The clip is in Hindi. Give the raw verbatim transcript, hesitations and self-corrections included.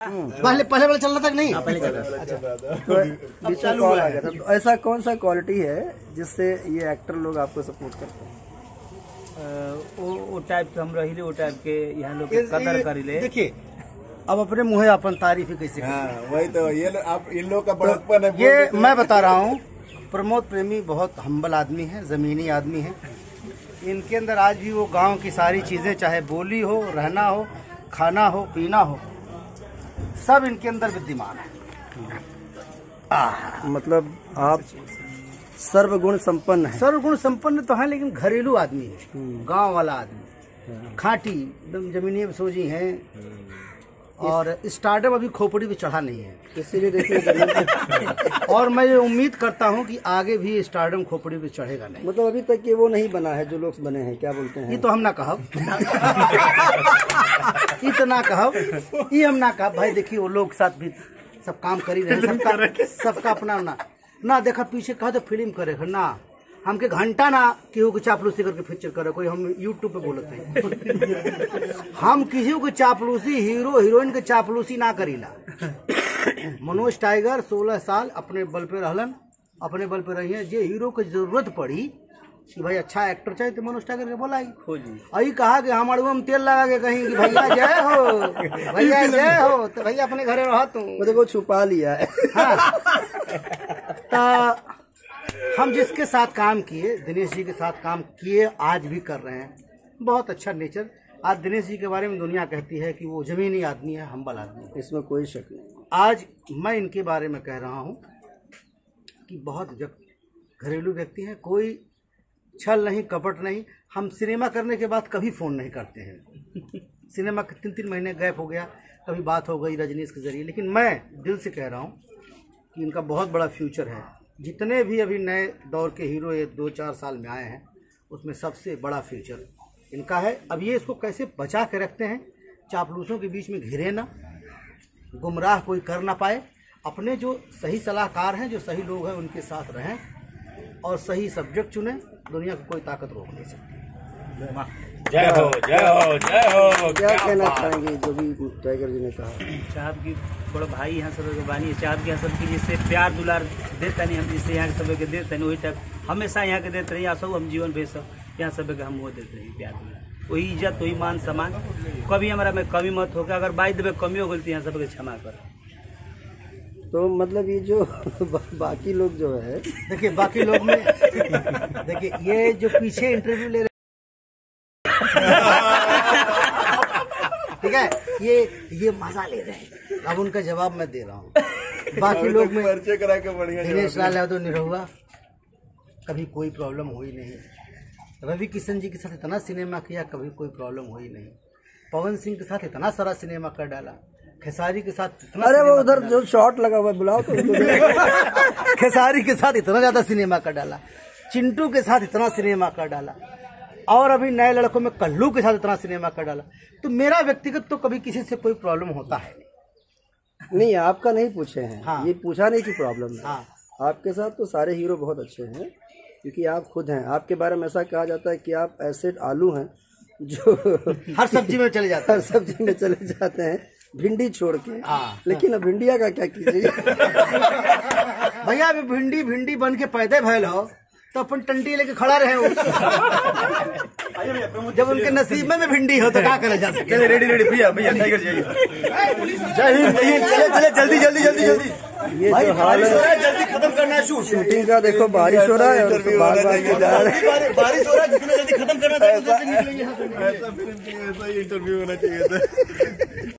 पहले पहले वाला चल रहा था कि नहीं? पहले चल रहा था। अच्छा, तो अब चालू हुआ है। तो ऐसा कौन सा क्वालिटी है जिससे ये एक्टर लोग आपको सपोर्ट करते हैं? वो वो टाइप के हम रही वो टाइप के यहाँ लोग कदर करी ले। देखिए अब अपने मुँह अपन तारीफ ही कैसे हाँ, वही तो ये लो, आप इन लोग का बड़प्पन है। ये मैं बता रहा हूँ, प्रमोद प्रेमी बहुत हम्बल आदमी है, जमीनी आदमी है। इनके अंदर आज भी वो गांव की सारी चीजें, चाहे बोली हो, रहना हो, खाना हो, पीना हो, सब इनके अंदर विद्यमान है। आ, मतलब आप सर्वगुण संपन्न है। सर्वगुण संपन्न तो है, लेकिन घरेलू आदमी है, गांव वाला आदमी, खाटी एकदम जमीनी सोजी है। और स्टार्टअप अभी खोपड़ी पे चढ़ा नहीं है, इसीलिए देखिए और मैं ये उम्मीद करता हूं कि आगे भी स्टार्टअप खोपड़ी पे चढ़ेगा नहीं। मतलब अभी तक ये वो नहीं बना है जो लोग बने हैं, क्या बोलते हैं? ये तो हम ना कहब इतना कहब ये हम ना कहब भाई। देखिए वो लोग साथ भी सब काम कर ही रहे, सबका सबका अपना ना ना देखा पीछे कहा तो फिल्म करे ना, हमके घंटा ना केहू को चापलूसी करके पिक्चर करे कोई, हम यूट्यूब पे बोलते हैं। हम किसी को चापलूसी, हीरो हीरोइन के चापलूसी ना करीला। मनोज टाइगर सोलह साल अपने बल पे रहलन, अपने बल पे रही है। जे हीरो की जरूरत पड़ी कि भाई अच्छा एक्टर चाहिए तो मनोज टाइगर के बोला खोजी, अही कहा कि हमारे में तेल लगा के कहीं कि भैया जय हो, भैया जय हो, तो भैया अपने घरे रह तू, मतलब वो छुपा लिया है। हाँ। तो हम जिसके साथ काम किए, दिनेश जी के साथ काम किए, आज भी कर रहे हैं, बहुत अच्छा नेचर। आज दिनेश जी के बारे में दुनिया कहती है कि वो जमीनी आदमी है, हम्बल आदमी है, इसमें कोई शक नहीं। आज मैं इनके बारे में कह रहा हूँ कि बहुत घरेलू व्यक्ति हैं, कोई छल नहीं, कपट नहीं। हम सिनेमा करने के बाद कभी फ़ोन नहीं करते हैं। सिनेमा के तीन तीन महीने गैप हो गया, कभी बात हो गई रजनीश के जरिए, लेकिन मैं दिल से कह रहा हूँ कि इनका बहुत बड़ा फ्यूचर है। जितने भी अभी नए दौर के हीरो ये दो चार साल में आए हैं, उसमें सबसे बड़ा फ्यूचर इनका है। अब ये इसको कैसे बचा के रखते हैं, चापलूसों के बीच में घिरे ना, गुमराह कोई कर ना पाए, अपने जो सही सलाहकार हैं, जो सही लोग हैं, उनके साथ रहें और सही सब्जेक्ट चुने। दुनिया को कोई ताकत रोक नहीं सकती। जय हो, जय हो, जय हो। क्या कहना चाहेंगे जो भी टाइगर जी ने कहा? साहब की थोड़ा भाई यहाँ सब बानी साहब के यहाँ सब की जिससे प्यार दुलार देता नहीं, हम जिससे यहाँ के सब के देते नहीं, वही टाइप हमेशा यहाँ के देते रहिए। सब हम जीवन भेज सब यहाँ सब के हम वो देते रहिए, प्यार दुलार, वही इज्जत, वही मान सम्मान। कभी हमारा में कमी मत होगा, अगर बाई देवे कमी हो गई तो यहाँ सब के क्षमा कर। तो मतलब ये जो बाकी लोग जो है, देखिए बाकी लोग में देखिए ये जो पीछे इंटरव्यू ले रहे ठीक है, ये ये मजा ले रहे हैं, अब उनका जवाब मैं दे रहा हूँ। बाकी लोग में परिचय करा के बढ़िया दिनेश लाल यादव निरहुआ, कभी कोई प्रॉब्लम हुई नहीं। रवि किशन जी के साथ इतना सिनेमा किया, कभी कोई प्रॉब्लम हुई नहीं। पवन सिंह के साथ इतना सारा सिनेमा कर डाला, खेसारी के साथ इतना, अरे वो उधर जो शॉट लगा हुआ है बुलाओ तो उनको। खेसारी के साथ इतना ज्यादा सिनेमा कर डाला, चिंटू के साथ इतना सिनेमा कर डाला, और अभी नए लड़कों में कल्लू के साथ इतना सिनेमा कर डाला। तो मेरा व्यक्तिगत तो कभी किसी से कोई प्रॉब्लम होता है नहीं। नहीं, आपका नहीं पूछे हैं। हाँ। ये पूछा नहीं कि प्रॉब्लम है। हाँ। आपके साथ तो सारे हीरो बहुत अच्छे हैं, क्योंकि आप खुद हैं। आपके बारे में ऐसा कहा जाता है कि आप ऐसे आलू हैं जो हर सब्जी में चले जाते हर सब्जी में चले जाते हैं, भिंडी छोड़ के। हाँ। लेकिन अब भिंडिया का क्या कीजिए? भैया अभी भिंडी भिंडी बन के पैदे भैल हो तो अपन टंटी लेके खड़ा रहे हो। जब उनके नसीब में भी भिंडी हो तो क्या करा जा सके। चले रेडी रेडी भैया भैया टाइगर जय हिंद, जय हिंद, चले चले जल्दी जल्दी जल्दी जल्दी। ये जो हाल है, जल्दी खत्म करना है शूट। शूटिंग का देखो, बारिश हो रहा है और बार बार के जा रहे हैं। बारिश हो रहा है, जितना जल्दी खत्म करना था ऐसा इंटरव्यू होना चाहिए था।